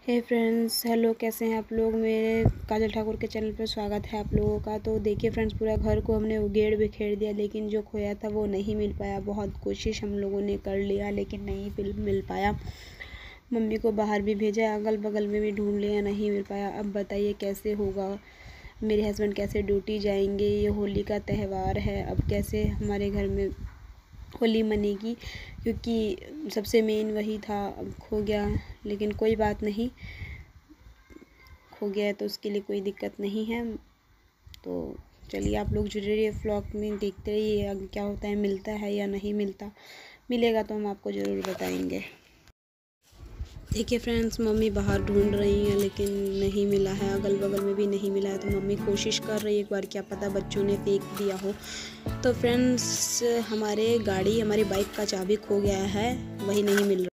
हे friends, hello, कैसे हैं आप लोग। मेरे काजल ठाकुर के चैनल पर स्वागत है आप लोगों का। तो देखिए फ्रेंड्स, पूरा घर को हमने उगेड़ बिखेर दिया, लेकिन जो खोया था वो नहीं मिल पाया। बहुत कोशिश हम लोगों ने कर लिया, लेकिन नहीं मिल पाया। मम्मी को बाहर भी भेजा, अगल बगल में भी ढूंढ लिया, नहीं मिल पाया। अब बताइए कैसे होगा। मेरे हस्बैंड कैसे ड्यूटी जाएंगे। ये होली का त्यौहार है, अब कैसे हमारे घर में होली मनेगी, क्योंकि सबसे मेन वही था। अब खो गया, लेकिन कोई बात नहीं, खो गया है तो उसके लिए कोई दिक्कत नहीं है। तो चलिए, आप लोग जुड़े रहिए, व्लॉग में देखते रहिए आगे क्या होता है, मिलता है या नहीं मिलता। मिलेगा तो हम आपको ज़रूर बताएंगे। देखिए फ्रेंड्स, मम्मी बाहर ढूंढ रही हैं, लेकिन नहीं मिला है, अगल बगल में भी नहीं मिला है। तो मम्मी कोशिश कर रही है, एक बार क्या पता बच्चों ने फेंक दिया हो। तो फ्रेंड्स, हमारी बाइक का चाबी खो गया है, वही नहीं मिल रहा।